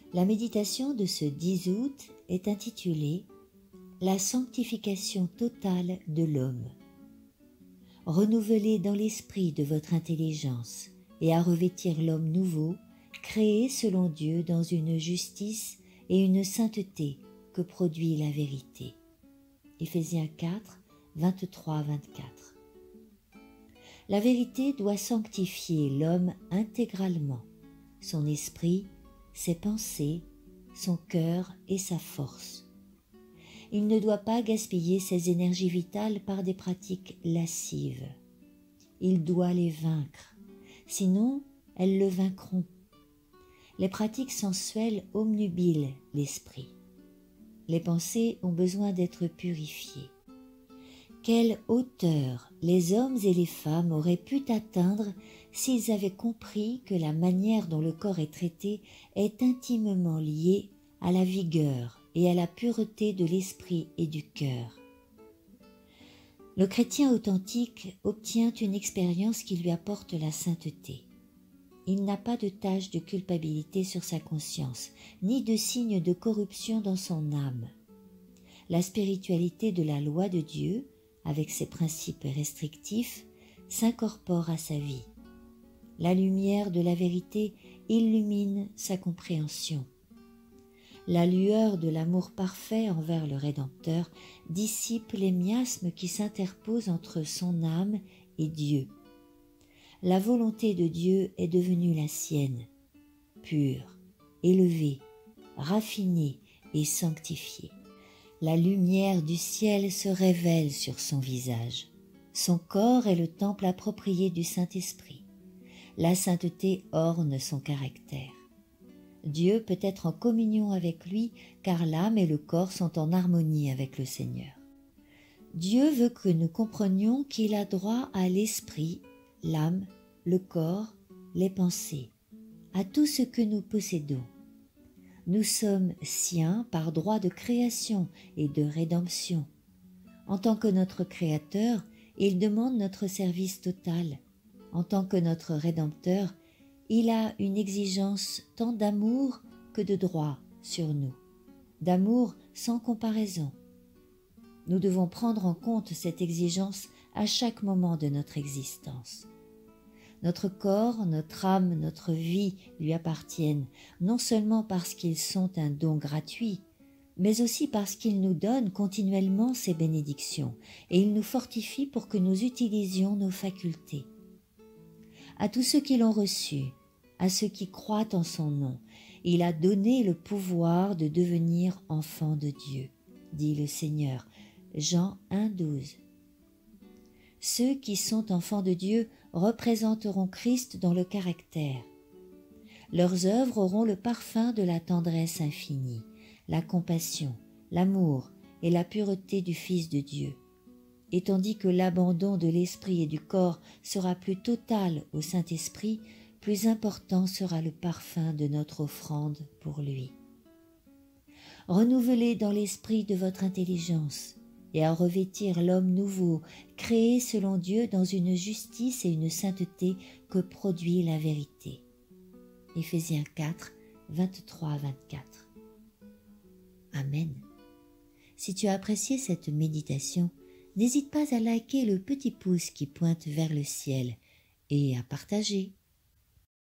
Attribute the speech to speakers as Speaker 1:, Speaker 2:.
Speaker 1: La méditation de ce 10 août est intitulée « La sanctification totale de l'homme ». Renouvelez dans l'esprit de votre intelligence et à revêtir l'homme nouveau, créé selon Dieu dans une justice et une sainteté que produit la vérité. Éphésiens 4, 23-24. La vérité doit sanctifier l'homme intégralement, son esprit, ses pensées, son cœur et sa force. Il ne doit pas gaspiller ses énergies vitales par des pratiques lascives. Il doit les vaincre, sinon elles le vaincront. Les pratiques sensuelles obnubilent l'esprit. Les pensées ont besoin d'être purifiées. Quelle hauteur les hommes et les femmes auraient pu atteindre s'ils avaient compris que la manière dont le corps est traité est intimement liée à la vigueur et à la pureté de l'esprit et du cœur. Le chrétien authentique obtient une expérience qui lui apporte la sainteté. Il n'a pas de tache de culpabilité sur sa conscience, ni de signe de corruption dans son âme. La spiritualité de la loi de Dieu, avec ses principes restrictifs, s'incorpore à sa vie. La lumière de la vérité illumine sa compréhension. La lueur de l'amour parfait envers le Rédempteur dissipe les miasmes qui s'interposent entre son âme et Dieu. La volonté de Dieu est devenue la sienne, pure, élevée, raffinée et sanctifiée. La lumière du ciel se révèle sur son visage. Son corps est le temple approprié du Saint-Esprit. La sainteté orne son caractère. Dieu peut être en communion avec lui car l'âme et le corps sont en harmonie avec le Seigneur. Dieu veut que nous comprenions qu'il a droit à l'esprit, l'âme, le corps, les pensées, à tout ce que nous possédons. Nous sommes siens par droit de création et de rédemption. En tant que notre Créateur, il demande notre service total. En tant que notre Rédempteur, il a une exigence tant d'amour que de droit sur nous, d'amour sans comparaison. Nous devons prendre en compte cette exigence à chaque moment de notre existence. Notre corps, notre âme, notre vie lui appartiennent, non seulement parce qu'ils sont un don gratuit, mais aussi parce qu'il nous donne continuellement ses bénédictions et il nous fortifie pour que nous utilisions nos facultés. À tous ceux qui l'ont reçu, à ceux qui croient en son nom, il a donné le pouvoir de devenir enfants de Dieu, dit le Seigneur. Jean 1, 12. Ceux qui sont enfants de Dieu représenteront Christ dans le caractère. Leurs œuvres auront le parfum de la tendresse infinie, la compassion, l'amour et la pureté du Fils de Dieu. Et tandis que l'abandon de l'esprit et du corps sera plus total au Saint-Esprit, plus important sera le parfum de notre offrande pour lui. Renouvelez dans l'esprit de votre intelligence et à revêtir l'homme nouveau, créé selon Dieu dans une justice et une sainteté que produit la vérité. Éphésiens 4, 23-24. Amen. Si tu as apprécié cette méditation, n'hésite pas à liker le petit pouce qui pointe vers le ciel et à partager.